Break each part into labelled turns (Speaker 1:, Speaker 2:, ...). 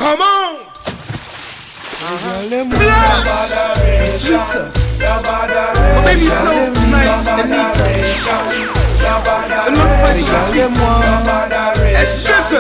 Speaker 1: Come on! Splash! Sweeter. Oh, baby, so nice and neat. The love voice is sweet. Espresso.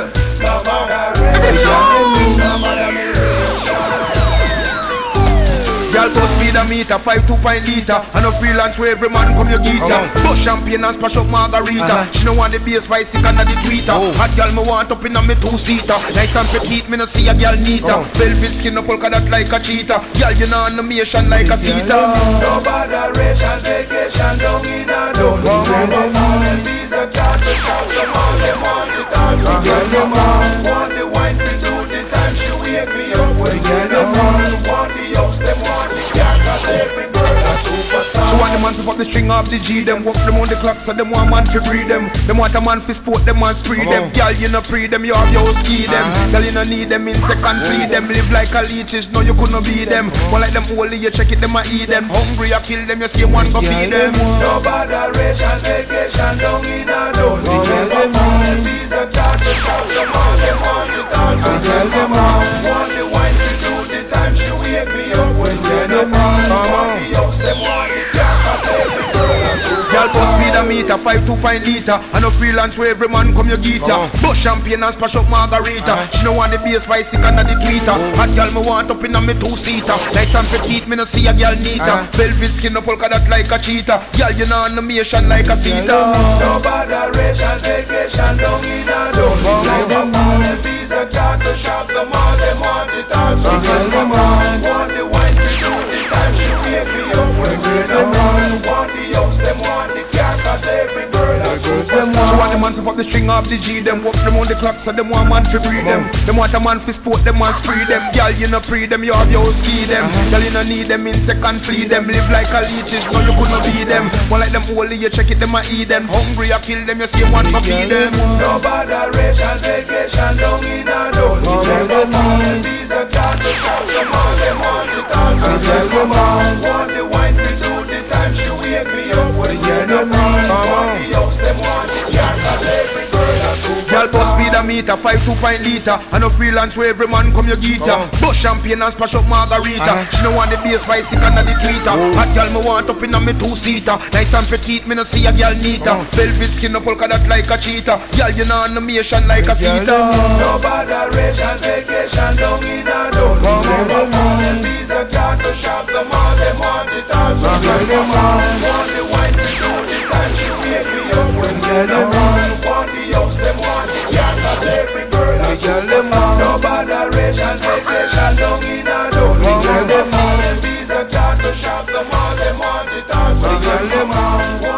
Speaker 1: Y'all go speed a meter, 5 2.liter. And a freelance where every man come your guitar. Bust champagne and splash up margarita. She don't want the bass vice sick under the tweeter. Hot girl me want up in a me 2-seater. Nice and petite, me no see a girl neater. Velvet skin up polka dot like a cheetah. Girl you know animation like a Sita.
Speaker 2: No Baddaration, vacation down in a dome. Never fall and visa card to shop. Them all them want the dance. Them all want the wine to do the time. She wake me up when them all want the house. Them want the cat, cause every girl a superstar.
Speaker 1: She want the man to pop the string off the G. Them work them on the clock so them want man to free them. Them want a man to sport them and spree them. Girl you no free them, you have your ski them. Girl you no need them in second free them. Live like a leeches, no you couldn't be them. One like them only you check it them and eat them. Hungry you kill them, you see one go feed them.
Speaker 2: No Baddaration, vacation down in a dome. Never fall and visa card to shop. Them all them want the dance. Them all want the wine to do the time. She wake me up when them all want the house. Them want the cat, cause every girl a superstar.
Speaker 1: Y'all go speed a meter, 5 2.liter. And a freelance where every man come your guitar. Bust champagne and splash up margarita. She don't want the bass vice sick under the tweeter. Hot girl me want up in a me 2-seater. Nice and petite, me no see a girl neater. Velvet skin up polka dot like a cheetah. Girl you know animation like a Sita.
Speaker 2: No Baddaration, vacation down in a dome. Never fall and visa card to shop. Them all them want the dance. Them all want the wine to do the time. She wake me up when them all want the house. Them want the cat, cause every girl a superstar.
Speaker 1: She want the man to pop the string off the G. Them work them on the clock so them want man to free them. Them want a man to sport them and spree them. Girl you no free them, you have your ski them. Girl you no need them in second free them. Live like a leeches, no you couldn't be them. One like them only you check it them and eat them. Hungry you kill them, you see one go feed them.
Speaker 2: No Baddaration, vacation down in a dome. Never fall and visa card to shop. Them all them want the dance. Them all want the wine to do the time. She wake me up when them all want the house. Them want the cat, cause every girl a superstar.
Speaker 1: Y'all go speed a meter, 5 2.liter. And a freelance where every man come your guitar. Bust champagne and splash up margarita. She don't want the bass vice sick under the tweeter. Hot girl me want up in a me 2-seater. Nice and petite, me no see a girl neater. Velvet skin up polka dot like a cheetah. Girl you know animation like a Sita.
Speaker 2: No Baddaration, vacation down in a dome. Never fall and visa card to shop. Them all them want the dance. Them all want the wine to do the time. She wake me up when them all want the house. Them want the cat, cause every girl a superstar. No Baddaration, vacation down in a dome. Never fall and visa card to shop. Them all them want the dance. Them all